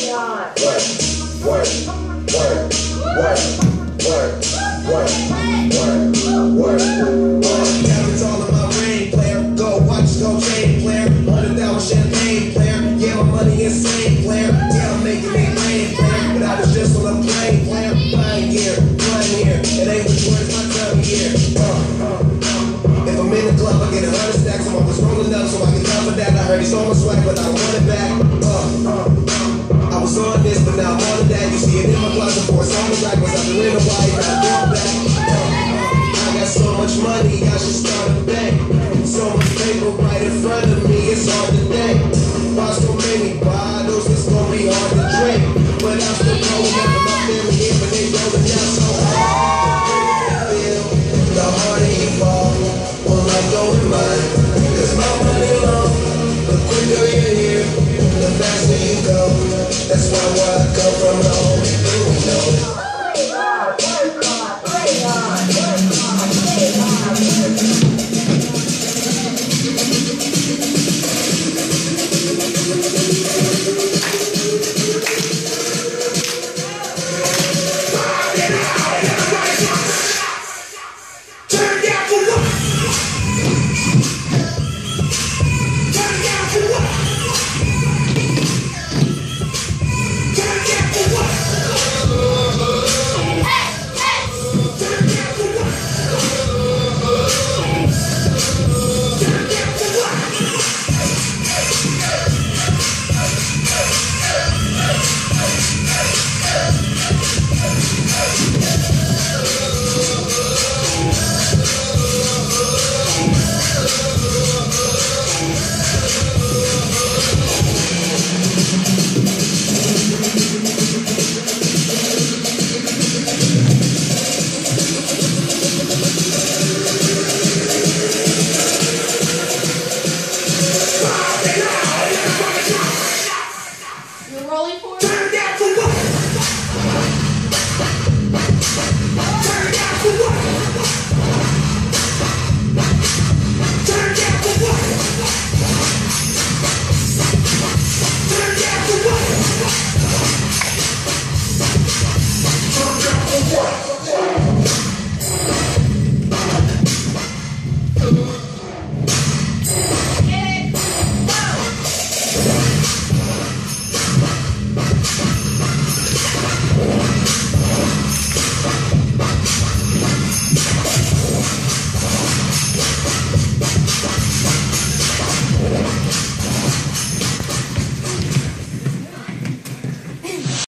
Diamonds all in my ring, player. Gold watches, gold chain, player. 100,000 champagne, player. Yeah, my money insane, player. Yeah, I'm making it rain, player. But I was just on a plane, player. Flying here, it ain't which one is my time of year. If I'm in the club, I get 100 stacks. I'm always rolling up, so I can cover that. I heard he's on my swag, but I don't want it back. I was on this, but now I'm on that. You see it in my closet for it's on the rack. Was out the window, why you gotta go back? I got so much money, I should start a bank. So much paper right in front of me, it's hard to think. Boss don't make me buy those, it's gonna be hard to drink. But I'm still rolling up with my family here, but they rolling out so hard. The harder you fall, will I go in mine? Cause my money long, the quicker you're here, the faster you go. That's why where I come from, the only thing we know. You're rolling for it?